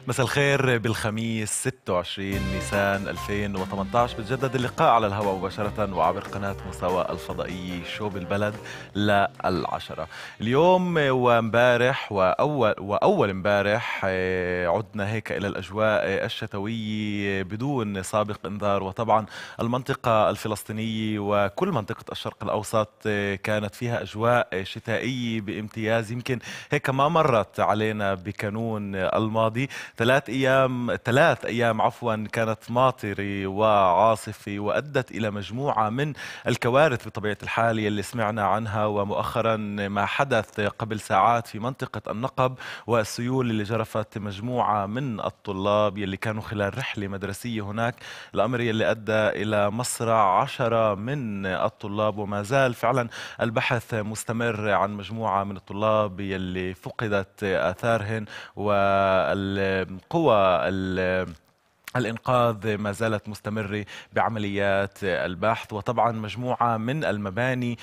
مساء الخير. بالخميس 26 نيسان 2018 بتجدد اللقاء على الهواء مباشرة وعبر قناة مساواة الفضائية شو بالبلد للعشرة. اليوم وامبارح وأول امبارح عدنا هيك إلى الأجواء الشتوية بدون سابق إنذار، وطبعا المنطقة الفلسطينية وكل منطقة الشرق الأوسط كانت فيها أجواء شتائية بامتياز. يمكن هيك ما مرت علينا بكانون الماضي. ثلاث أيام كانت ماطرة وعاصفة، وأدت إلى مجموعة من الكوارث بطبيعة الحال يلي سمعنا عنها، ومؤخرا ما حدث قبل ساعات في منطقة النقب والسيول اللي جرفت مجموعة من الطلاب يلي كانوا خلال رحلة مدرسية هناك، الأمر يلي أدى إلى مصرع 10 من الطلاب. وما زال فعلا البحث مستمر عن مجموعة من الطلاب يلي فقدت آثارهن، والقوى الإنقاذ ما زالت مستمرة بعمليات البحث. وطبعا مجموعة من المباني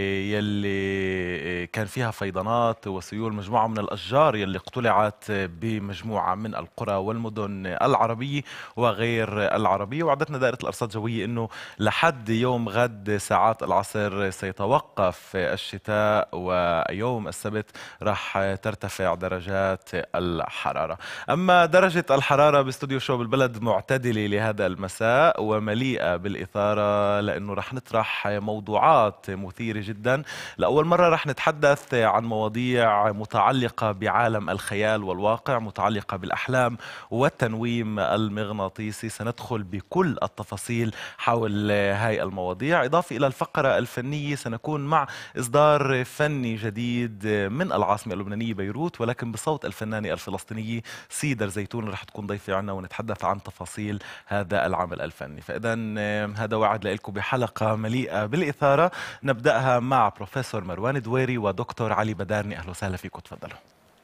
يلي كان فيها فيضانات وسيول، مجموعة من الأشجار يلي اقتلعت بمجموعة من القرى والمدن العربية وغير العربية. وعدتنا دائرة الأرصاد الجوية أنه لحد يوم غد ساعات العصر سيتوقف الشتاء، ويوم السبت راح ترتفع درجات الحرارة. أما درجة الحرارة باستوديو شو بالبلد معتدلة لهذا المساء ومليئة بالإثارة، لأنه رح نطرح موضوعات مثيرة جدا. لأول مرة رح نتحدث عن مواضيع متعلقة بعالم الخيال والواقع، متعلقة بالأحلام والتنويم المغناطيسي. سندخل بكل التفاصيل حول هاي المواضيع. إضافة إلى الفقرة الفنية سنكون مع إصدار فني جديد من العاصمة اللبنانية بيروت، ولكن بصوت الفنانة الفلسطينية سيدر زيتون رح تكون ضيفة عنا ونتحدث عن تفاصيل هذا العمل الفني. فإذا هذا وعد لكم بحلقة مليئة بالإثارة. نبدأها مع بروفيسور مروان دويري ودكتور علي بدارني. أهلا وسهلا فيكم، تفضلوا.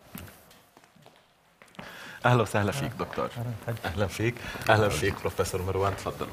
أهلا وسهلا فيك دكتور. أهلا فيك. أهلا فيك بروفيسور مروان، تفضلوا.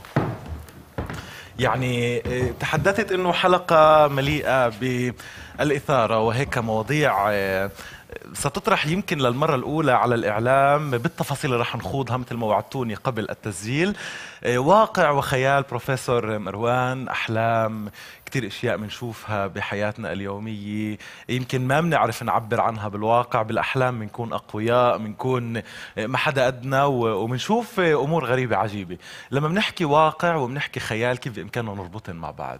يعني تحدثت انه حلقة مليئة بالإثارة وهيك مواضيع ستطرح يمكن للمرة الأولى على الإعلام بالتفاصيل اللي رح نخوضها مثل ما وعدتوني قبل التسجيل. واقع وخيال بروفيسور مروان، أحلام، كتير أشياء بنشوفها بحياتنا اليومية يمكن ما بنعرف نعبر عنها بالواقع. بالأحلام بنكون أقوياء، بنكون ما حدا أدنى، وبنشوف أمور غريبة عجيبة. لما بنحكي واقع وبنحكي خيال كيف بإمكاننا نربطهم مع بعض؟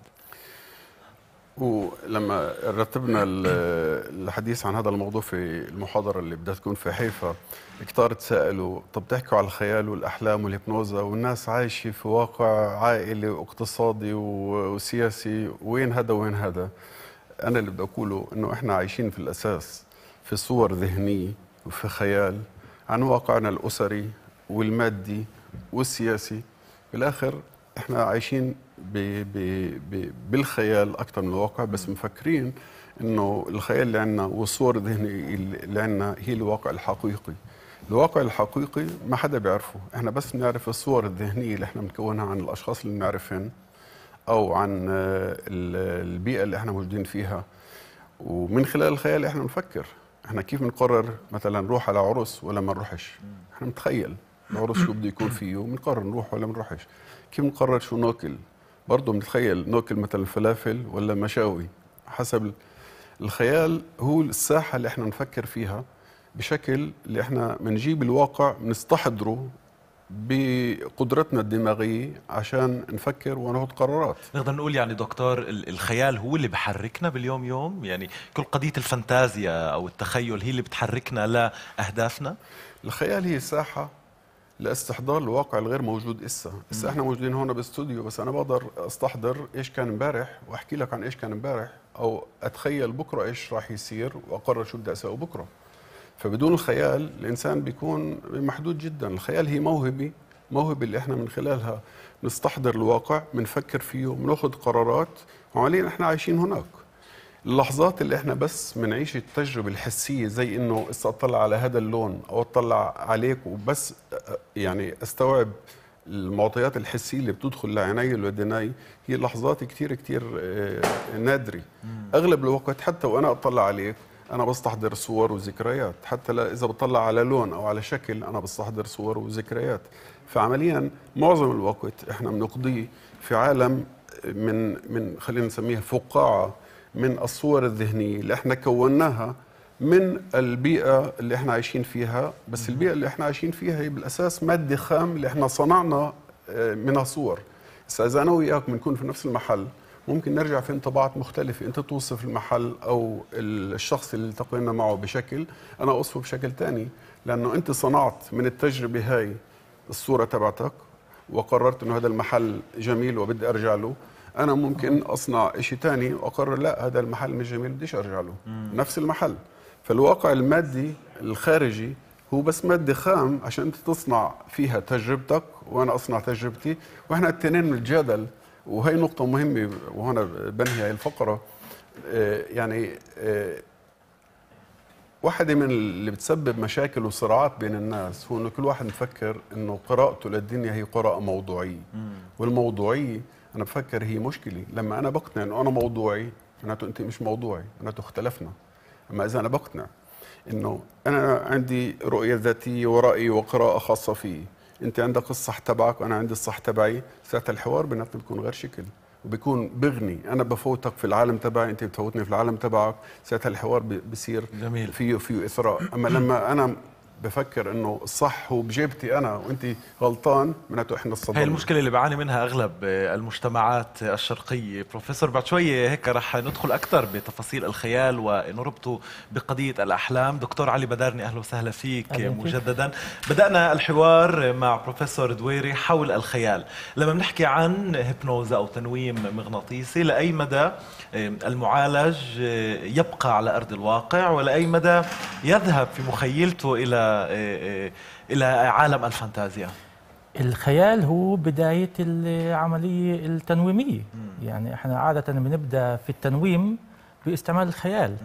ولما رتبنا الحديث عن هذا الموضوع في المحاضرة اللي بدها تكون في حيفا، كتار تسألوا طب تحكوا على الخيال والأحلام والهيبنوزا والناس عايشة في واقع عائلي واقتصادي وسياسي، وين هذا وين هذا؟ أنا اللي بدي أقوله إنه إحنا عايشين في الأساس في صور ذهنية وفي خيال عن واقعنا الأسري والمادي والسياسي. في الآخر إحنا عايشين بالخيال أكثر من الواقع، بس مفكرين إنه الخيال اللي عندنا والصور الذهنية اللي عندنا هي الواقع الحقيقي. الواقع الحقيقي ما حدا بيعرفه، إحنا بس بنعرف الصور الذهنية اللي إحنا بنكونها عن الأشخاص اللي بنعرفهم أو عن البيئة اللي إحنا موجودين فيها. ومن خلال الخيال إحنا نفكر إحنا كيف نقرر مثلا نروح على عرس ولا ما نروحش. إحنا نتخيل العرس شو بده يكون فيه وبنقرر نروح ولا ما نروحش. كيف نقرر شو ناكل، برضه بنتخيل ناكل مثلا فلافل ولا مشاوي. حسب الخيال هو الساحة اللي احنا نفكر فيها بشكل اللي احنا بنجيب الواقع بنستحضره بقدرتنا الدماغية عشان نفكر وناخذ قرارات. نقدر نقول يعني دكتور الخيال هو اللي بحركنا باليوم يوم، يعني كل قضية الفانتازيا أو التخيل هي اللي بتحركنا لأهدافنا. الخيال هي ساحة لاستحضار الواقع الغير موجود. اسا احنا موجودين هون باستوديو، بس انا بقدر استحضر ايش كان امبارح واحكي لك عن ايش كان امبارح، او اتخيل بكره ايش راح يصير واقرر شو بدي اسوي بكره. فبدون الخيال الانسان بيكون محدود جدا. الخيال هي موهبه اللي احنا من خلالها نستحضر الواقع، بنفكر فيه، بناخذ قرارات، وعمليا احنا عايشين هناك. اللحظات اللي احنا بس بنعيش التجربة الحسية، زي انه اطلع على هذا اللون او اطلع عليك وبس يعني استوعب المعطيات الحسية اللي بتدخل لعيني والودناي، هي لحظات كتير كتير نادرة. اغلب الوقت حتى وانا اطلع عليك انا بستحضر صور وذكريات، حتى اذا بطلع على لون او على شكل انا بستحضر صور وذكريات. فعمليا معظم الوقت احنا بنقضيه في عالم من خلينا نسميها فقاعه من الصور الذهنيه اللي احنا كوناها من البيئه اللي احنا عايشين فيها. بس البيئه اللي احنا عايشين فيها هي بالاساس ماده خام اللي احنا صنعنا منها صور. اذا انا وياك بنكون في نفس المحل ممكن نرجع في انطباعات مختلفة، أنت توصف المحل أو الشخص اللي التقينا معه بشكل، أنا أوصفه بشكل تاني، لأنه أنت صنعت من التجربة هاي الصورة تبعتك وقررت أنه هذا المحل جميل وبدي أرجع له. أنا ممكن أصنع إشي تاني وأقرر لا هذا المحل مش جميل بديش أرجع له. نفس المحل. فالواقع المادي الخارجي هو بس مادة خام عشان أنت تصنع فيها تجربتك وأنا أصنع تجربتي، وإحنا التنين نتجادل. وهي نقطة مهمة وهنا بنهي هاي الفقرة. يعني واحدة من اللي بتسبب مشاكل وصراعات بين الناس هو إنه كل واحد مفكر إنه قراءته للدنيا هي قراءة موضوعية. والموضوعية أنا بفكر هي مشكلة. لما أنا بقتنع إنه أنا موضوعي معناته أنت مش موضوعي، معناته اختلفنا. أما إذا أنا بقتنع إنه أنا عندي رؤية ذاتية ورأي وقراءة خاصة فيه، انت عندك الصح تبعك وانا عندي الصح تبعي، ساعتها الحوار بيناتنا بيكون غير شكل وبيكون بغني. انا بفوتك في العالم تبعي، انت بتفوتني في العالم تبعك، ساعتها الحوار بصير جميل. فيه اثراء. اما لما انا بفكر انه الصح هو بجيبتي انا وانت غلطان، معناته احنا الصدمه. هي المشكله اللي بيعاني منها اغلب المجتمعات الشرقيه. بروفيسور بعد شويه هيك رح ندخل اكثر بتفاصيل الخيال ونربطه بقضيه الاحلام. دكتور علي بدارني اهلا وسهلا فيك مجددا. بدانا الحوار مع بروفيسور دويري حول الخيال. لما بنحكي عن هيبنوزا او تنويم مغناطيسي، لاي مدى المعالج يبقى على ارض الواقع ولاي مدى يذهب في مخيلته إلى عالم الفانتازيا؟ الخيال هو بداية العملية التنويمية. يعني احنا عادة بنبدأ في التنويم باستعمال الخيال.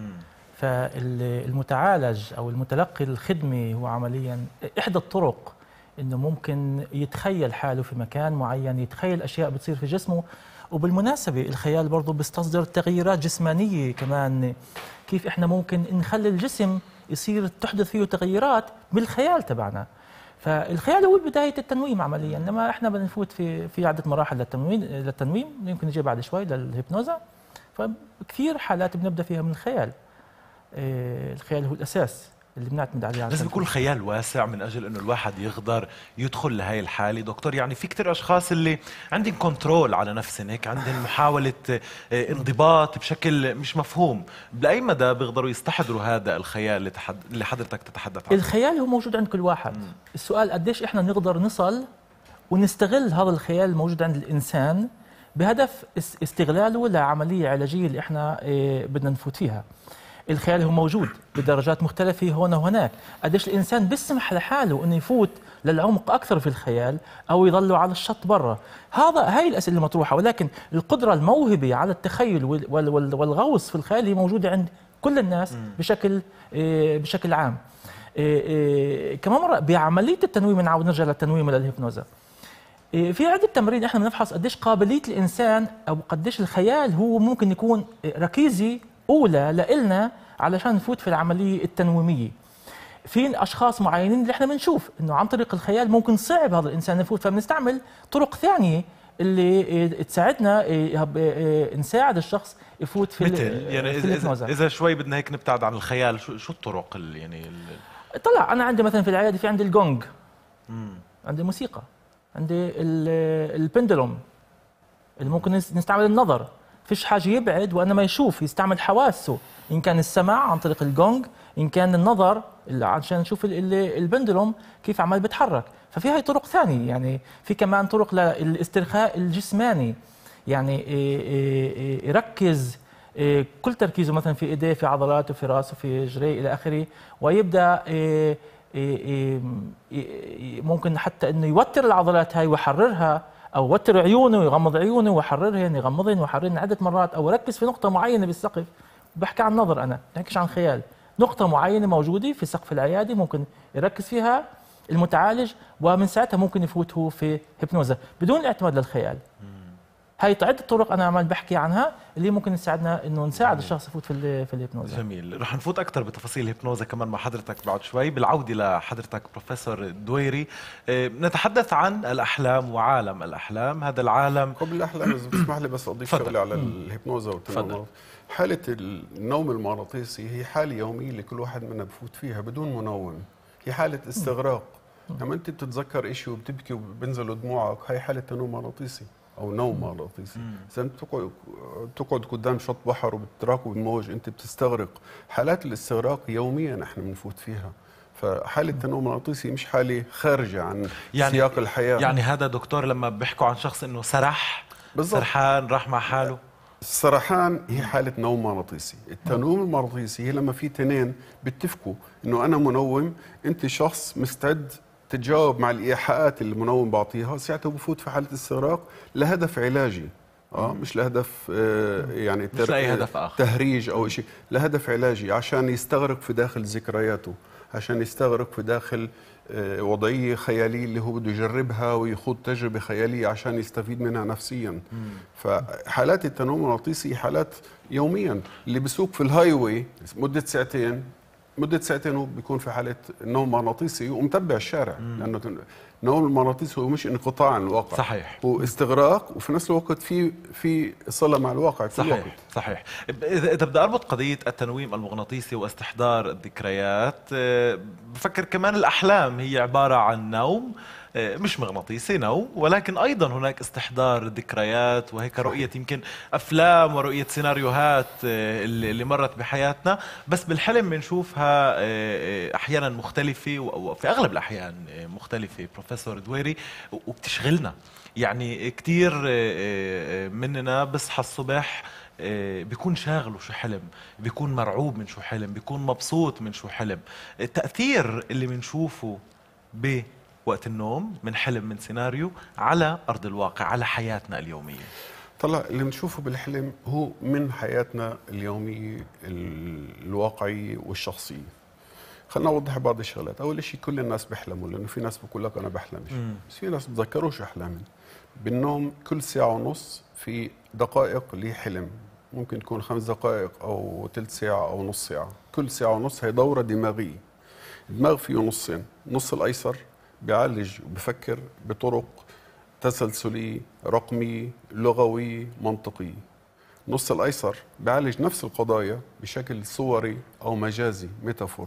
فالمتعالج أو المتلقي الخدمة هو عمليا إحدى الطرق إنه ممكن يتخيل حاله في مكان معين، يتخيل أشياء بتصير في جسمه. وبالمناسبة الخيال برضه بيستصدر تغييرات جسمانية كمان، كيف احنا ممكن نخلي الجسم يصير تحدث فيه تغييرات بالخيال تبعنا. فالخيال هو بداية التنويم عمليا. انما احنا بنفوت في عدة مراحل للتنويم يمكن نجي بعد شوي للهيبنوزا. فكثير حالات بنبدا فيها من الخيال. الخيال هو الاساس اللي بنعتمد عليه. لازم يكون الخيال واسع من اجل انه الواحد يقدر يدخل لهي الحاله. دكتور يعني في كثير اشخاص اللي عندهم كنترول على نفسهم، هيك عندهم محاوله انضباط بشكل مش مفهوم. باي مدى بيقدروا يستحضروا هذا الخيال اللي حضرتك تتحدث عنه؟ الخيال هو موجود عند كل واحد. السؤال قديش احنا نقدر نصل ونستغل هذا الخيال الموجود عند الانسان بهدف استغلاله لعمليه علاجيه اللي احنا بدنا نفوت فيها. الخيال هو موجود بدرجات مختلفة هون وهناك. قديش الإنسان بيسمح لحاله أنه يفوت للعمق أكثر في الخيال أو يضله على الشط برا، هاي الأسئلة المطروحة. ولكن القدرة الموهبة على التخيل والغوص في الخيال هي موجودة عند كل الناس بشكل عام. كمان مرة بعملية التنويم، نعود نرجع للتنويم وللهيبنوزا، في عدة تمارين احنا بنفحص قديش قابلية الإنسان أو قديش الخيال هو ممكن يكون ركيزي أولى لإلنا علشان نفوت في العملية التنويمية. في أشخاص معينين اللي احنا بنشوف إنه عن طريق الخيال ممكن صعب هذا الإنسان يفوت، فبنستعمل طرق ثانية اللي تساعدنا نساعد الشخص يفوت في مثل يعني إذا شوي بدنا هيك نبتعد عن الخيال، شو الطرق طلع أنا عندي مثلا في العيادة في عندي الجونج، عندي موسيقى، عندي البندلوم اللي ممكن نستعمل النظر. فيش حاجة يبعد وأنا ما يشوف، يستعمل حواسه، إن كان السمع عن طريق الجونج، إن كان النظر عشان نشوف البندلوم كيف عمال بيتحرك. ففي هاي طرق ثانية. يعني في كمان طرق للاسترخاء الجسماني، يعني يركز كل تركيزه مثلا في إيديه، في عضلاته، في راسه، في رجليه إلى آخره، ويبدأ ممكن حتى إنه يوتر العضلات هاي ويحررها، أو وتر عيونه ويغمض عيونه ويحررهن، يغمضهن ويحررهن عدة مرات، أو يركز في نقطة معينة بالسقف. بحكي عن نظر، أنا بحكيش عن خيال. نقطة معينة موجودة في سقف العيادة ممكن يركز فيها المتعالج، ومن ساعتها ممكن يفوت هو في هيبنوزا بدون الاعتماد للخيال. هاي عدة طرق أنا عمال بحكي عنها اللي ممكن تساعدنا إنه نساعد الشخص يفوت في الهيبنوزا. جميل، رح نفوت أكثر بتفاصيل الهيبنوزا كمان مع حضرتك بعد شوي. بالعودة لحضرتك بروفيسور دويري، نتحدث عن الأحلام وعالم الأحلام. هذا العالم قبل الأحلام إذا بتسمح لي بس أضيف شغلة على الهيبنوزا والتنوم. حالة النوم المغناطيسي هي حالة يومية اللي كل واحد منا بفوت فيها بدون منوم. هي حالة استغراق. لما أنت بتتذكر إشي وبتبكي وبنزلوا دموعك، هي حالة تنوم مغناطيسي أو نوم مغناطيسي. إذا أنت بتقعد قدام شط بحر وبتراكب الموج أنت بتستغرق. حالات الاستغراق يوميا نحن بنفوت فيها. فحالة التنوم المغناطيسي مش حالة خارجة عن سياق الحياة. يعني هذا دكتور لما بيحكوا عن شخص إنه سرح بالضبط. سرحان راح مع حاله. السرحان هي حالة نوم مغناطيسي. التنوم المغناطيسي هي لما في تنين بيتفقوا انه انا منوم، انت شخص مستعد تتجاوب مع الايحاءات اللي المنوم بعطيها، ساعتها بفوت في حالة استغراق لهدف علاجي. مش لهدف يعني مش لأي هدف آخر، تهريج او شيء، لهدف علاجي عشان يستغرق في داخل ذكرياته، عشان يستغرق في داخل وضعية خيالية اللي هو بده يجربها ويخوض تجربة خيالية عشان يستفيد منها نفسيا. فحالات التنوم المغناطيسي حالات يوميا. اللي بسوق في الهاي واي مدة ساعتين هو بيكون في حالة نوم مغناطيسي ومتبع الشارع. لأنه النوم المغناطيسي هو مش انقطاع عن الواقع، صحيح، هو استغراق وفي نفس الوقت في صلة مع الواقع في صحيح الوقت. صحيح. إذا بدي أربط قضية التنويم المغناطيسي واستحضار الذكريات، بفكر كمان الأحلام هي عبارة عن نوم مش مغناطيسي، نوم، ولكن أيضا هناك استحضار ذكريات وهيك رؤية يمكن أفلام ورؤية سيناريوهات اللي مرت بحياتنا، بس بالحلم بنشوفها أحيانا مختلفة وفي أغلب الأحيان مختلفة بروفيسور دويري، وبتشغلنا. يعني كتير مننا بصحى الصبح بيكون شاغله شو حلم، بيكون مرعوب من شو حلم، بيكون مبسوط من شو حلم. التأثير اللي بنشوفه بوقت النوم من حلم من سيناريو على أرض الواقع، على حياتنا اليومية. طلع اللي بنشوفه بالحلم هو من حياتنا اليومية الواقعية والشخصية. خلينا نوضح بعض الشغلات. أول شيء كل الناس بيحلموا، لأنه في ناس بقول لك أنا بحلمش، بس في ناس بتذكروش أحلامهم. بالنوم كل ساعة ونص في دقائق لحلم، ممكن تكون 5 دقائق أو ثلث ساعة أو نص ساعة. كل ساعة ونص هي دورة دماغية. الدماغ فيه نصين، النص الأيسر بيعالج وبفكر بطرق تسلسلية رقمية لغوية منطقية. النص الأيسر بيعالج نفس القضايا بشكل صوري أو مجازي ميتافور.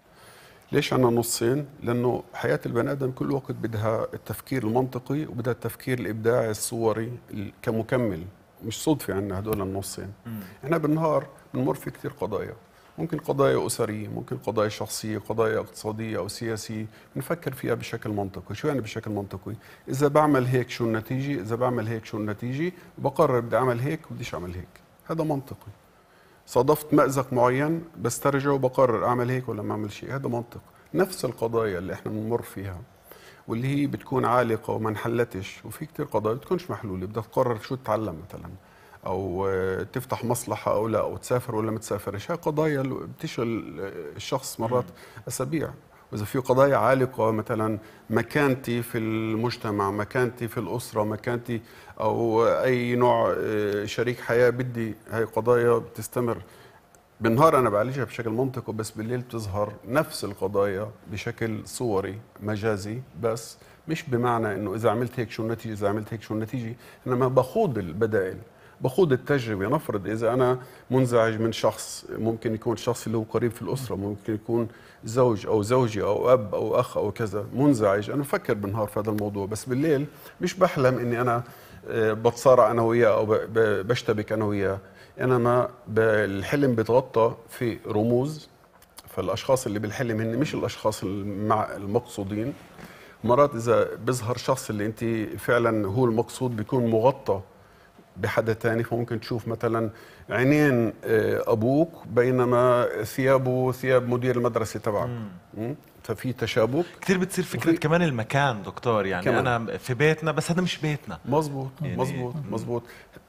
ليش عنا نصين؟ لأنه حياة البني آدم كل وقت بدها التفكير المنطقي وبدها التفكير الإبداعي الصوري كمكمل. مش صدفة عنا هدول النصين. إحنا بالنهار بنمر في كتير قضايا، ممكن قضايا أسرية، ممكن قضايا شخصية، قضايا اقتصادية أو سياسية، بنفكر فيها بشكل منطقي. شو يعني بشكل منطقي؟ إذا بعمل هيك شو النتيجة؟ إذا بعمل هيك شو النتيجة؟ بقرر بدي أعمل هيك وبديش أعمل هيك. هذا منطقي. صادفت مأزق معين بسترجع وبقرر أعمل هيك ولا ما أعمل شيء. هذا منطق. نفس القضايا اللي إحنا بنمر فيها واللي هي بتكون عالقة وما انحلتش، وفي كتير قضايا بتكونش محلولة، بدها تقرر شو تتعلم مثلا، أو تفتح مصلحة أو لا، أو تسافر ولا ما تسافرش. هاي قضايا بتشغل الشخص مرات أسابيع. وإذا في قضايا عالقة مثلا مكانتي في المجتمع، مكانتي في الأسرة، مكانتي أو أي نوع شريك حياة بدي، هاي قضايا بتستمر. بالنهار أنا بعالجها بشكل منطقي، بس بالليل بتظهر نفس القضايا بشكل صوري مجازي، بس مش بمعنى إنه إذا عملت هيك شو النتيجة، إذا عملت هيك شو النتيجة. إنما بخوض البدائل، بخوض التجربة. نفرض إذا أنا منزعج من شخص، ممكن يكون الشخص اللي هو قريب في الأسرة، ممكن يكون زوج أو زوجة أو أب أو أخ أو كذا، منزعج، أنا بفكر بالنهار في هذا الموضوع، بس بالليل مش بحلم إني أنا بتصارع أنا وياه أو بشتبك أنا وياه. إنما بالحلم بتغطى في رموز. فالأشخاص اللي بالحلم هن مش الأشخاص المقصودين. مرات إذا بيظهر شخص اللي أنت فعلا هو المقصود بيكون مغطى بحدا تاني، فممكن تشوف مثلا عينين أبوك بينما ثيابه ثياب مدير المدرسة تبعك. ففي تشابك كثير. بتصير فكرة كمان المكان دكتور، يعني كمان. أنا في بيتنا بس هذا مش بيتنا. مزبوط يعني مزبوط.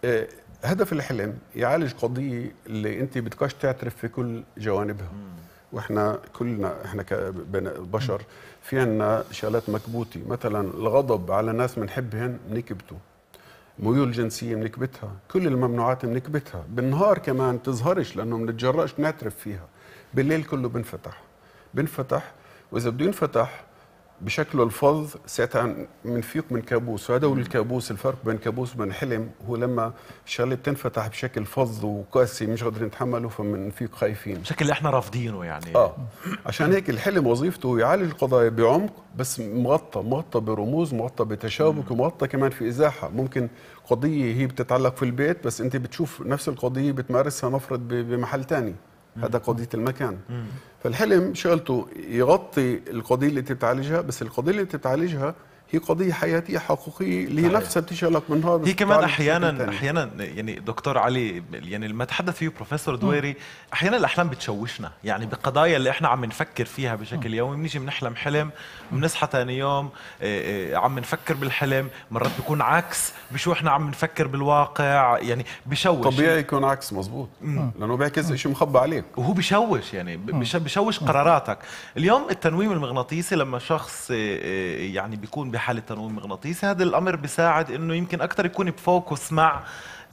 هدف الحلم يعالج قضية اللي أنت بدكاش تعترف في كل جوانبها. واحنا كلنا احنا كبشر في عنا شغلات مكبوتة. مثلا الغضب على ناس بنحبهن بنكبته، ميول جنسية بنكبتها، كل الممنوعات بنكبتها. بالنهار كمان تظهرش لأنه ما بنتجرأش نعترف فيها، بالليل كله بنفتح وإذا بده ينفتح بشكله الفظ ساعتها بنفيق من كابوس. وهذا هو الكابوس. الفرق بين كابوس وبين حلم هو لما الشغله بتنفتح بشكل فظ وقاسي مش قادرين نتحمله فبنفيق خايفين، بشكل اللي احنا رافضينه يعني. عشان هيك الحلم وظيفته يعالج القضايا بعمق، بس مغطى برموز، مغطى بتشابك، ومغطى كمان في ازاحه. ممكن قضيه هي بتتعلق في البيت بس انت بتشوف نفس القضيه بتمارسها نفرض بمحل ثاني، هذا قضيه المكان. فالحلم شغلته يغطي القضيه اللي انت بتعالجها، بس القضيه اللي انت بتعالجها هي قضيه حياتيه حقيقيه اللي هي نفسها بتشغلك بالنهار. هي كمان احيانا يعني دكتور علي، يعني لما تحدث فيه بروفيسور دويري، احيانا الاحلام بتشوشنا، يعني بقضايا اللي احنا عم نفكر فيها بشكل يومي. بنيجي بنحلم حلم، بنصحى ثاني يوم عم نفكر بالحلم، مرات بيكون عكس بشو احنا عم نفكر بالواقع، يعني بشوش. طبيعي يكون عكس، مزبوط، لانه بيعكس شيء مخبى عليك وهو بشوش، يعني بشوش قراراتك. اليوم التنويم المغناطيسي لما شخص يعني بيكون بحالة تنويم مغناطيسي، هذا الأمر بيساعد إنه يمكن أكثر يكون بفوكس مع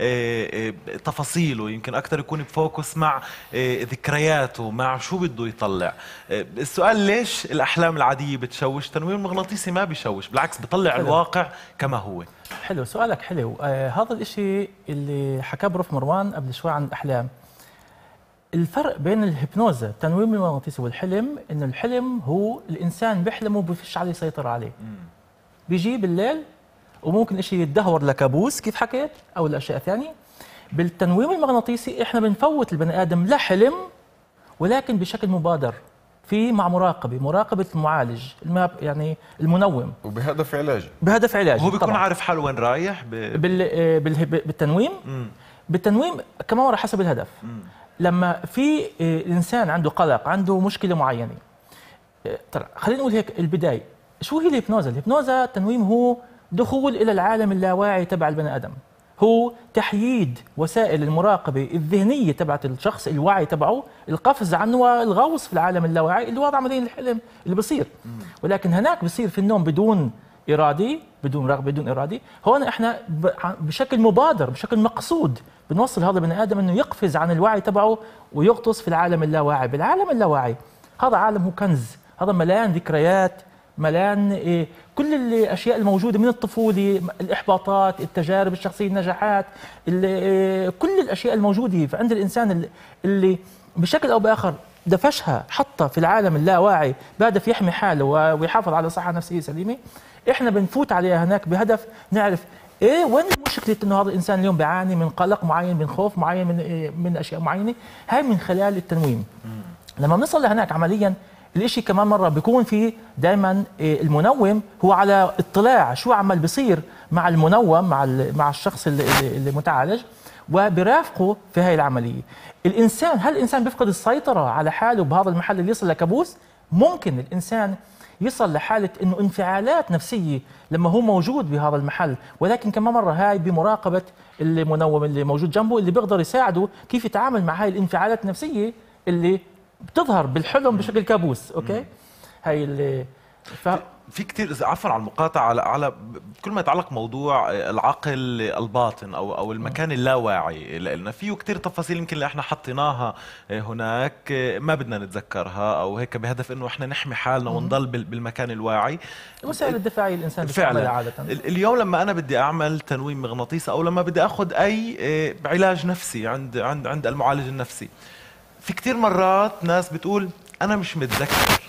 تفاصيله، يمكن أكثر يكون بفوكس مع ذكرياته، مع شو بده يطلع. السؤال ليش الأحلام العادية بتشوش؟ التنويم المغناطيسي ما بيشوش، بالعكس بيطلع الواقع كما هو. حلو، سؤالك حلو. هذا الإشي اللي حكاه بروف مروان قبل شوي عن الأحلام. الفرق بين الهيبنوزا التنويم المغناطيسي والحلم إنه الحلم هو الإنسان بيحلم وبفش عليه يسيطر عليه. بيجي بالليل وممكن إشي يتدهور لكابوس كيف حكيت أو لأشياء ثانية. بالتنويم المغناطيسي إحنا بنفوت البني آدم لحلم ولكن بشكل مبادر، في مع مراقبة المعالج يعني المنوم، وبهدف علاجي. هو بيكون طبعاً عارف حاله وين رايح بالتنويم. بالتنويم كمان مرة حسب الهدف. لما في إنسان عنده قلق، عنده مشكلة معينة، ترى خلينا نقول هيك البداية. شو هي الهيبنوزا؟ الهيبنوزا التنويم هو دخول إلى العالم اللاواعي تبع البني آدم، هو تحييد وسائل المراقبة الذهنية تبعت الشخص، الوعي تبعه، القفز عنه والغوص في العالم اللاواعي اللي هو عمليا الحلم اللي بصير. ولكن هناك بصير في النوم بدون إرادي، بدون رغبة، بدون إرادي. هون احنا بشكل مبادر، بشكل مقصود بنوصل هذا البني آدم انه يقفز عن الوعي تبعه ويغطس في العالم اللاواعي. بالعالم اللاواعي هذا عالم هو كنز، هذا مليان ذكريات، ملان كل الاشياء الموجوده من الطفوله، الاحباطات، التجارب الشخصيه، النجاحات، كل الاشياء الموجوده عند الانسان اللي بشكل او باخر دفشها، حطها في العالم اللاواعي بهدف يحمي حاله ويحافظ على صحه نفسيه سليمه. احنا بنفوت عليها هناك بهدف نعرف وين مشكله انه هذا الانسان اليوم بيعاني من قلق معين، من خوف معين، من اشياء معينه. هاي من خلال التنويم. لما بنصل لهناك عمليا الاشي كمان مرة بيكون في دائما المنوم هو على اطلاع شو عمل بيصير مع المنوم، مع الشخص اللي متعالج، وبرافقه في هاي العملية. هل الإنسان بيفقد السيطرة على حاله بهذا المحل اللي يصل لكابوس؟ ممكن الإنسان يصل لحالة إنه انفعالات نفسية لما هو موجود بهذا المحل، ولكن كمان مرة هاي بمراقبة المنوم اللي موجود جنبه، اللي بيقدر يساعده كيف يتعامل مع هاي الانفعالات النفسية اللي بتظهر بالحلم بشكل كابوس. اوكي، هاي اللي في كثير، عفوا على المقاطعه، على كل ما يتعلق موضوع العقل الباطن او المكان اللاواعي، لان فيه كثير تفاصيل يمكن اللي احنا حطيناها هناك ما بدنا نتذكرها، او هيك بهدف انه احنا نحمي حالنا ونضل بالمكان الواعي. وسائل الدفاعيه الانسان بيستعملها عاده. اليوم لما انا بدي اعمل تنويم مغناطيسي او لما بدي اخذ اي علاج نفسي عند المعالج النفسي، في كتير مرات ناس بتقول أنا مش متذكر،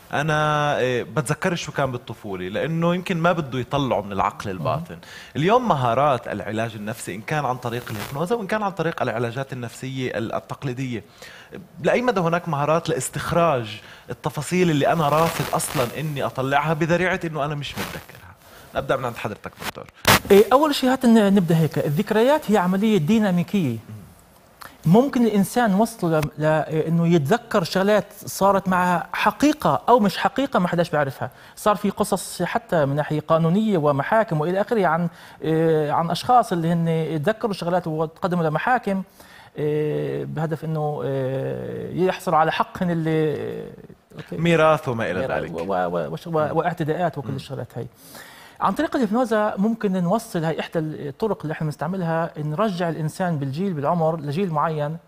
أنا بتذكرش شو كان بالطفولة، لأنه يمكن ما بده يطلعه من العقل الباطن. اليوم مهارات العلاج النفسي إن كان عن طريق الهيبنوزا وإن كان عن طريق العلاجات النفسية التقليدية، لأي مدى هناك مهارات لاستخراج التفاصيل اللي أنا رافض أصلا إني أطلعها بذريعة إنه أنا مش متذكرها. نبدأ من عند حضرتك دكتور. أول شيء هات نبدأ هيك. الذكريات هي عملية ديناميكية. ممكن الإنسان وصل لأنه يتذكر شغلات صارت معها حقيقة أو مش حقيقة ما حداش بيعرفها. صار في قصص حتى من ناحية قانونية ومحاكم وإلى آخره عن أشخاص اللي هن يتذكروا شغلات وتقدموا لمحاكم بهدف أنه يحصلوا على حقهم اللي ميراث وما إلى ذلك واعتداءات وكل الشغلات هاي. عن طريق الهيبنوزا ممكن نوصل، هي إحدى الطرق اللي احنا بنستعملها، نرجع الإنسان بالجيل بالعمر لجيل معين،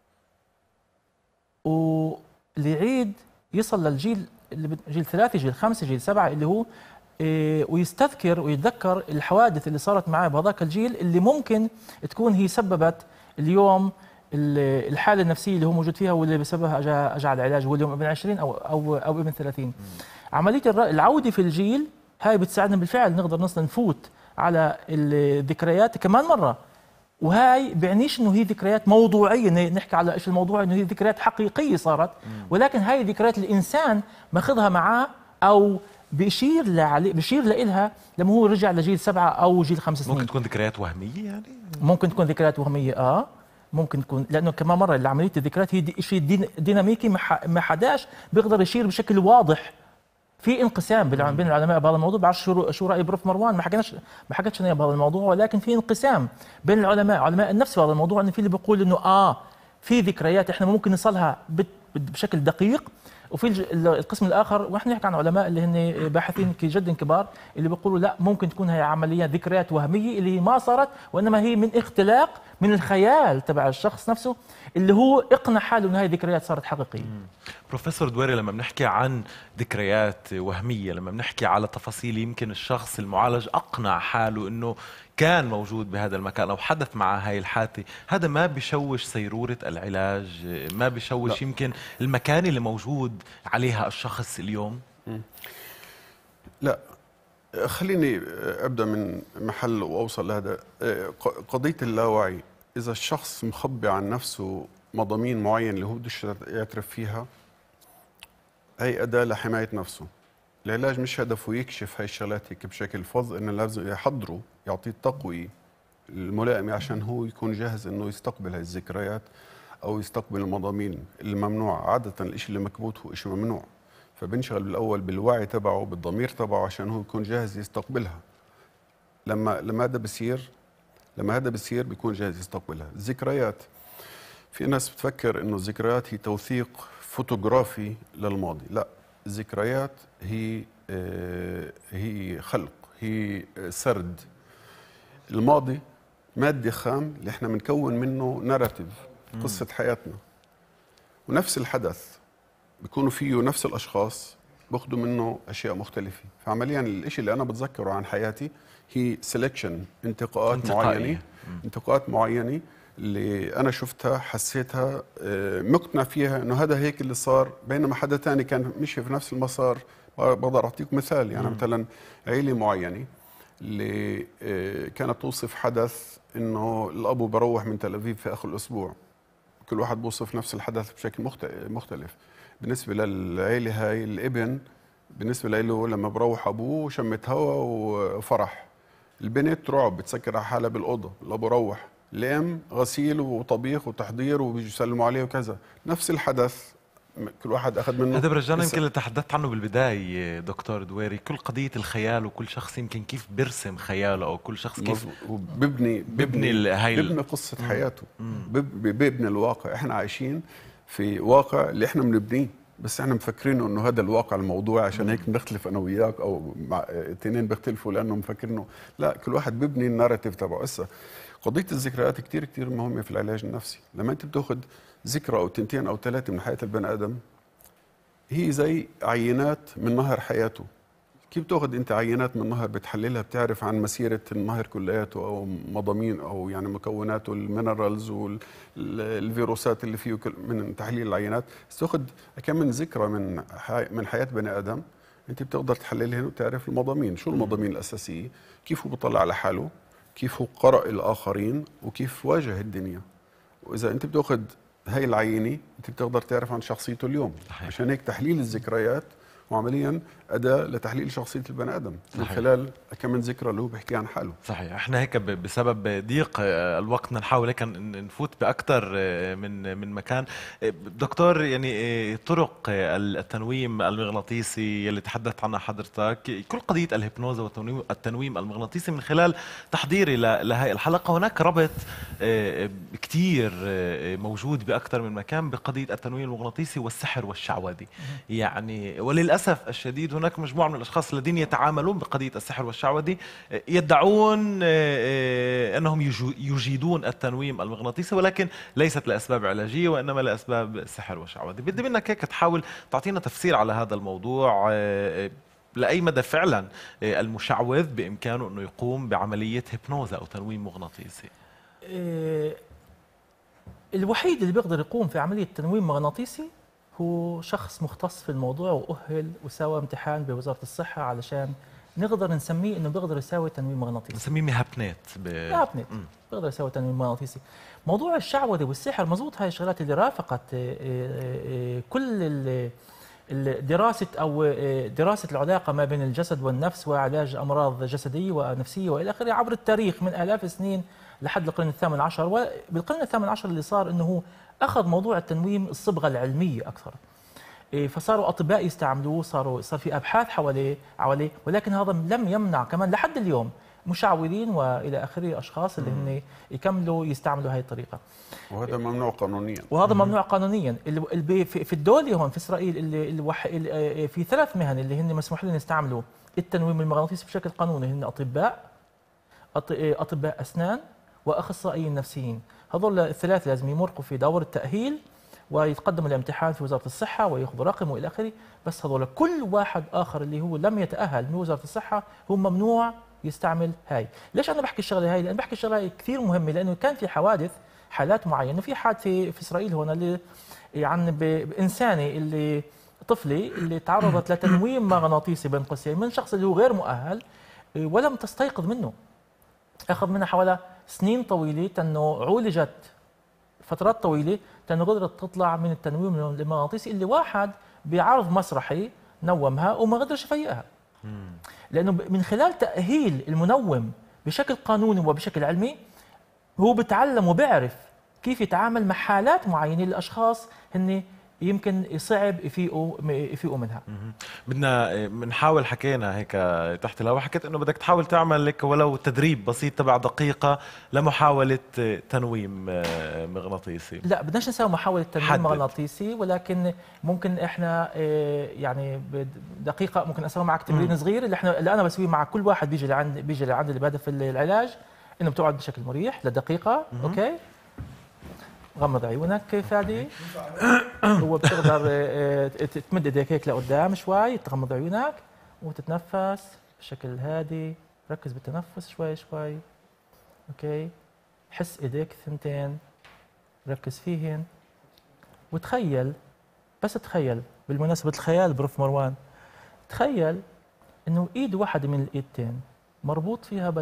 واللي يعيد يصل للجيل جيل 3 جيل 5 جيل 7 اللي هو ويستذكر ويتذكر الحوادث اللي صارت معاه بهذاك الجيل اللي ممكن تكون هي سببت اليوم الحاله النفسيه اللي هو موجود فيها، واللي بسببها اجى على العلاج، هو اليوم ابن 20 او ابن 30. عمليه العوده في الجيل هاي بتساعدنا بالفعل نقدر نفوت على الذكريات كمان مره. وهاي بيعنيش انه هي ذكريات موضوعيه، نحكي على ايش الموضوع، انه هي ذكريات حقيقيه صارت، ولكن هاي ذكريات الانسان ماخذها معاه او بيشير لها لما هو رجع لجيل 7 او جيل 5 سنين. ممكن تكون ذكريات وهميه يعني؟ ممكن تكون ذكريات وهميه ممكن تكون، لانه كمان مره عمليه الذكريات هي شيء ديناميكي، ما حداش بيقدر يشير بشكل واضح. في انقسام بين العلماء بهذا الموضوع، بعرف شو راي بروف مروان، ما حكيتش انا بهذا الموضوع، ولكن في انقسام بين العلماء، علماء النفس بهذا الموضوع، انه في اللي بيقول انه في ذكريات احنا ممكن نصلها بشكل دقيق، وفي القسم الاخر، ونحن نحكي عن علماء اللي هن باحثين جدا كبار اللي بيقولوا لا، ممكن تكون هي عمليه ذكريات وهميه اللي هي ما صارت، وانما هي من اختلاق من الخيال تبع الشخص نفسه اللي هو اقنع حاله انه هاي ذكريات صارت حقيقيه. بروفيسور دويري، لما بنحكي عن ذكريات وهميه، لما بنحكي على تفاصيل يمكن الشخص المعالج اقنع حاله انه كان موجود بهذا المكان او حدث معه هاي الحادثه، هذا ما بيشوش سيروره العلاج؟ ما بيشوش يمكن المكان اللي موجود عليها الشخص اليوم؟ لا، خليني ابدا من محل واوصل لهذا. قضيه اللاوعي، اذا الشخص مخبي عن نفسه مضامين معين اللي هو بدوش يعترف فيها، هي اداه لحمايه نفسه. العلاج مش هدفه يكشف هاي الشغلات هيك بشكل فظ، انه لازم يحضره، يعطيه التقويه الملائمه عشان هو يكون جاهز انه يستقبل هاي الذكريات او يستقبل المضامين الممنوع. عاده الشيء اللي مكبوت هو شيء ممنوع، فبنشغل بالاول بالوعي تبعه، بالضمير تبعه، عشان هو يكون جاهز يستقبلها. لما هذا بصير بيكون جاهز يستقبلها. الذكريات، في ناس بتفكر انه الذكريات هي توثيق فوتوغرافي للماضي. لا، الذكريات هي خلق، هي سرد. الماضي مادة خام اللي احنا بنكون منه ناراتيف، قصة حياتنا، ونفس الحدث بيكونوا فيه نفس الأشخاص بياخذوا منه أشياء مختلفة. فعمليا الشيء اللي أنا بتذكره عن حياتي هي سيلكشن، انتقاءات معينة اللي أنا شفتها، حسيتها، مقتنع فيها إنه هذا هيك اللي صار، بينما حدا تاني كان مشي في نفس المسار. بقدر أعطيك مثال، يعني مثلا عيلة معينة اللي كانت توصف حدث إنه الأبو بروح من تل أبيب في آخر الأسبوع. كل واحد بوصف نفس الحدث بشكل مختلف. بالنسبة للعيلة هاي، الابن بالنسبة له لما بروح أبوه شمت هوا وفرح. البنت رعب، بتسكر على حالها بالأوضة. الأبو روح. الأم غسيل وطبيخ وتحضير وبيجوا يسلموا عليه وكذا. نفس الحدث كل واحد أخذ منه. هذا برجعنا يمكن اللي تحدثت عنه بالبداية دكتور دويري، كل قضية الخيال، وكل شخص يمكن كيف بيرسم خياله، أو كل شخص كيف بيبني قصة حياته، بيبني الواقع. احنا عايشين في واقع اللي احنا بنبنيه، بس احنا مفكرينه انه هذا الواقع الموضوع، عشان هيك بنختلف انا وياك، او مع اثنين بيختلفوا لانه مفكرينه. لا، كل واحد بيبني الناراتيف تبعه. هسه قضيه الذكريات كتير مهمه في العلاج النفسي. لما انت بتاخذ ذكرى او 2 أو 3 من حياه البني ادم، هي زي عينات من نهر حياته. كيف تاخذ انت عينات من نهر بتحللها، بتعرف عن مسيره النهر كلياته، او مضامين، او يعني مكوناته، المينرالز والفيروسات اللي فيه من تحليل العينات. بس تاخذ كم من ذكرى من حياه بني ادم، انت بتقدر تحللها وتعرف المضامين. شو المضامين الاساسيه، كيف هو بيطلع على حاله، كيف هو قرأ الاخرين، وكيف واجه الدنيا. واذا انت بتاخذ هاي العينه، انت بتقدر تعرف عن شخصيته اليوم. عشان هيك تحليل الذكريات وعمليا أداة لتحليل شخصية البني آدم من خلال كم من ذكرى اللي هو بيحكي عن حاله. صحيح. احنا هيك بسبب ضيق الوقت نحاول هيك نفوت بأكثر من مكان. دكتور، يعني طرق التنويم المغناطيسي اللي تحدثت عنها حضرتك، كل قضية الهيبنوزا والتنويم المغناطيسي، من خلال تحضيري لهي الحلقة هناك ربط كتير موجود بأكثر من مكان بقضية التنويم المغناطيسي والسحر والشعوذة. يعني وللأسف للأسف الشديد هناك مجموعة من الأشخاص الذين يتعاملون بقضية السحر والشعوذة، يدعون أنهم يجيدون التنويم المغناطيسي، ولكن ليست لأسباب علاجية وإنما لأسباب سحر وشعوذة. بدي منك هيك تحاول تعطينا تفسير على هذا الموضوع، لأي مدى فعلا المشعوذ بإمكانه أنه يقوم بعملية هيبنوزا أو تنويم مغناطيسي؟ الوحيد اللي بيقدر يقوم في عملية تنويم مغناطيسي هو شخص مختص في الموضوع وأهل وسوى امتحان بوزارة الصحة علشان نقدر نسميه إنه بيقدر يساوي تنويم مغناطيسي. نسميه مهبنات مهبنات بيقدر يساوي تنويم مغناطيسي. موضوع الشعوذة والسحر مزبوط، هاي الشغلات اللي رافقت كل دراسة العلاقة ما بين الجسد والنفس وعلاج أمراض جسدية ونفسية وإلى آخره عبر التاريخ من آلاف السنين لحد القرن الثامن عشر. وبالقرن الثامن عشر اللي صار إنه أخذ موضوع التنويم الصبغة العلمية أكثر، فصاروا أطباء يستعملوه، صار في أبحاث حواليه، ولكن هذا لم يمنع كمان لحد اليوم مشعوذين وإلى آخره أشخاص اللي هن يكملوا يستعملوا هاي الطريقة. وهذا ممنوع قانونيا. وهذا ممنوع قانونيا. في الدولة هون في إسرائيل اللي في 3 مهن اللي هن مسموح لهم يستعملوا التنويم المغناطيسي بشكل قانوني، هن أطباء أسنان وأخصائيين نفسيين. هذول الثلاثة لازم يمرقوا في دور التأهيل ويتقدموا لامتحان في وزارة الصحة وياخذوا رقم وإلى آخره. بس هذول كل واحد آخر اللي هو لم يتأهل من وزارة الصحة هو ممنوع يستعمل هاي. ليش أنا بحكي الشغلة هاي؟ لأن بحكي الشغلة هاي كثير مهمة، لأنه كان في حالات معينة. في حاد في إسرائيل هون اللي يعني بإنسانة اللي طفلة اللي تعرضت لتنويم مغناطيسي بين قوسين من شخص اللي هو غير مؤهل ولم تستيقظ منه. أخذ منها حوالي سنين طويلة أنه عولجت فترات طويلة أنه قدرت تطلع من التنويم المغناطيسي اللي واحد بعرض مسرحي نومها وما قدرش يفيقها. لأنه من خلال تأهيل المنوم بشكل قانوني وبشكل علمي هو بتعلم وبيعرف كيف يتعامل مع حالات معينة للأشخاص هن يمكن صعب يفيقوا منها. بدنا بنحاول، حكينا هيك تحت الهواء، حكيت انه بدك تحاول تعمل لك ولو تدريب بسيط تبع دقيقة لمحاولة تنويم مغناطيسي. لا بدناش نسوي محاولة تنويم مغناطيسي، ولكن ممكن احنا يعني بدقيقة ممكن اسوي معك تمرين صغير اللي انا بسويه مع كل واحد بيجي لعند اللي بهدف العلاج، انه بتقعد بشكل مريح لدقيقة. اوكي، غمض عيونك فادي. هو بتقدر تمد ايديك هيك لقدام شوي، تغمض عيونك وتتنفس بشكل هادي. ركز بالتنفس شوي شوي. اوكي، حس ايديك الثنتين، ركز فيهن وتخيل، بس تخيل بالمناسبة الخيال بروف مروان، تخيل انه ايد واحدة من الايدتين مربوط فيها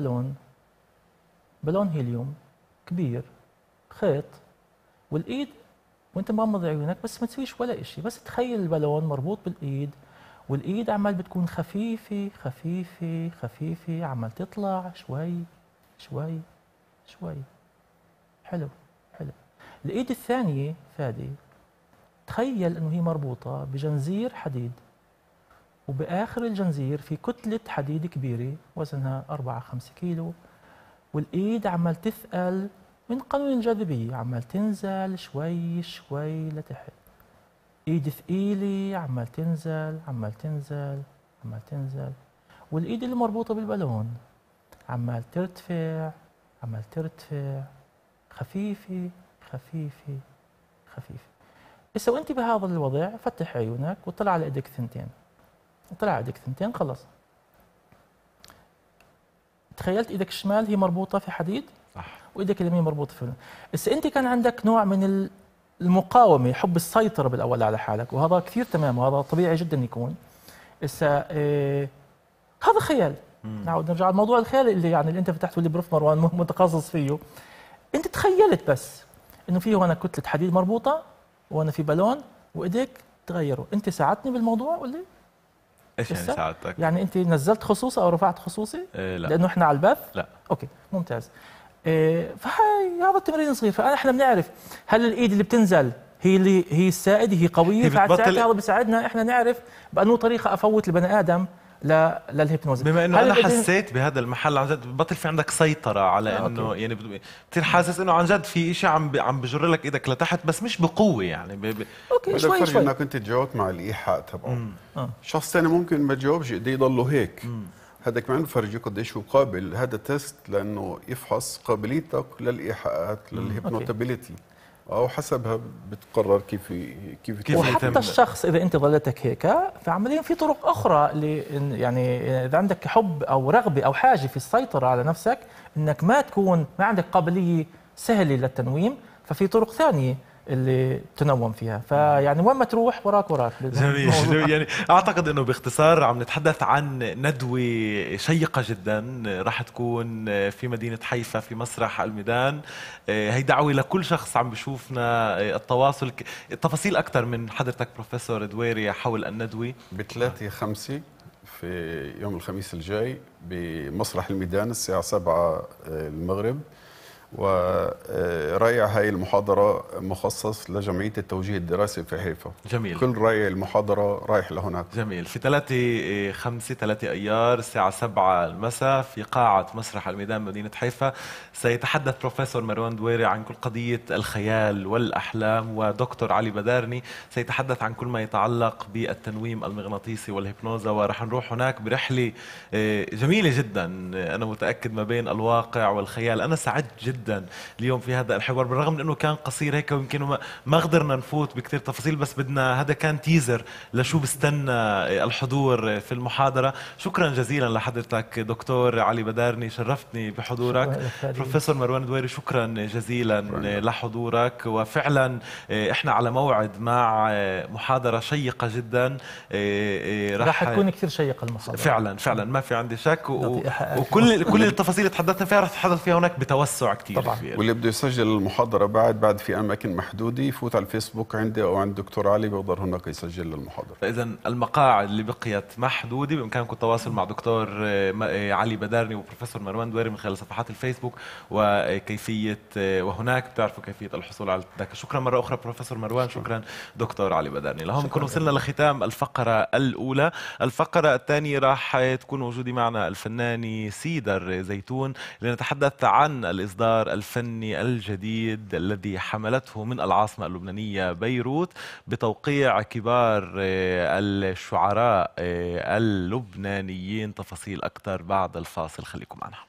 بالون هيليوم كبير، خيط، والايد وانت مغمض عيونك بس ما تسويش ولا شيء، بس تخيل البالون مربوط بالايد، والايد عمال بتكون خفيفه خفيفه خفيفه، عمال تطلع شوي شوي شوي. حلو حلو. الايد الثانيه فادي تخيل انه هي مربوطه بجنزير حديد، وباخر الجنزير في كتله حديد كبيره وزنها 4-5 كيلو، والايد عمال تثقل من قانون الجاذبية، عمال تنزل شوي شوي لتحت. ايد ثقيلة عمال تنزل عمال تنزل عمال تنزل، والايد اللي مربوطة بالبالون عمال ترتفع عمال ترتفع، خفيفة خفيفة خفيفة. هسه وانت بهذا الوضع فتح عيونك وطلع على ايدك ثنتين، طلع على ايدك ثنتين. خلص تخيلت ايدك الشمال هي مربوطة في حديد وايدك اليمين مربوطه في. بس انت كان عندك نوع من المقاومه، حب السيطره بالاول على حالك، وهذا كثير تمام وهذا طبيعي جدا يكون. هذا خيال. نعود نرجع لموضوع الخيال اللي انت فتحته اللي بروف مروان متخصص فيه. انت تخيلت بس انه في هنا كتله حديد مربوطه وانا في بالون وايديك تغيروا. انت ساعدتني بالموضوع ولا ايش يعني ساعدتك؟ يعني انت نزلت خصوصي او رفعت خصوصي؟ لا، لانه احنا على البث. لا. اوكي ممتاز. فهي هذا التمرين صغير، فاحنا بنعرف هل الايد اللي بتنزل هي السائده، هي قويه، فساعتها هذا بيساعدنا احنا نعرف بانه طريقه افوت البني ادم للهيبنوز. بما انه انا حسيت بهذا المحل عن جد بطل في عندك سيطره على انه يعني بتصير حاسس انه عن جد في شيء عم بجر لك ايدك لتحت، بس مش بقوه يعني اوكي شوي شوي. انك انت تجاوبت مع الايحاء تبعه. شخص ثاني ممكن ما تجاوبش، بده يضله هيك. هذا كمان بفرجيك قديش هو قابل. هذا تيست لانه يفحص قابليتك للايحاءات، للهيبنوتابيليتي، او حسبها بتقرر كيف وحتى الشخص اذا انت ظلتك هيك، فعمليا في طرق اخرى يعني اذا عندك حب او رغبه او حاجه في السيطره على نفسك، انك ما عندك قابليه سهله للتنويم، ففي طرق ثانيه اللي تنوم فيها. فيعني وين ما تروح وراك جميل. يعني اعتقد انه باختصار عم نتحدث عن ندوه شيقه جدا راح تكون في مدينه حيفا في مسرح الميدان. هي دعوه لكل شخص عم بشوفنا التواصل، التفاصيل اكثر من حضرتك بروفيسور دويري حول الندوه. ب3/5 في يوم الخميس الجاي بمسرح الميدان الساعه 7 المغرب. ورائع هاي المحاضرة مخصص لجمعية التوجيه الدراسي في حيفا. جميل. كل رائع المحاضرة رايح لهناك. جميل. في 3 أيار الساعة 7 المساء في قاعة مسرح الميدان مدينة حيفا، سيتحدث بروفيسور مروان دويري عن كل قضية الخيال والأحلام، ودكتور علي بدارني سيتحدث عن كل ما يتعلق بالتنويم المغناطيسي والهيبنوزا. ورح نروح هناك برحلة جميلة جدا، أنا متأكد ما بين الواقع والخيال. أنا سعدت جدا اليوم في هذا الحوار، بالرغم من انه كان قصير هيك ويمكن ما قدرنا نفوت بكثير تفاصيل، بس هذا كان تيزر لشو بستنى الحضور في المحاضره. شكرا جزيلا لحضرتك دكتور علي بدارني، شرفتني بحضورك. بروفيسور مروان دويري شكرا جزيلا لحضورك. وفعلا احنا على موعد مع محاضره شيقه جدا، راح تكون كثير شيقه المحاضره. فعلا ما في عندي شك، وكل التفاصيل اللي تحدثنا فيها رح نتحدث فيها هناك بتوسع كثير طبعا. واللي بده يسجل المحاضرة بعد في أماكن محدودة، يفوت على الفيسبوك عندي أو عند دكتور علي، بيقدر هناك يسجل المحاضرة. فإذا المقاعد اللي بقيت محدودة، بإمكانكم التواصل مع دكتور علي بدارني وبروفيسور مروان دويري من خلال صفحات الفيسبوك، وكيفية وهناك بتعرفوا كيفية الحصول على التذاكر. شكرا مرة أخرى بروفيسور مروان، شكرا دكتور علي بدارني. لهم نكون وصلنا لختام الفقرة الأولى. الفقرة الثانية راح تكون وجودي معنا الفنانة سيدر زيتون لنتحدث عن الإصدار الفني الجديد الذي حملته من العاصمة اللبنانية بيروت بتوقيع كبار الشعراء اللبنانيين. تفاصيل أكثر بعد الفاصل، خليكم معنا.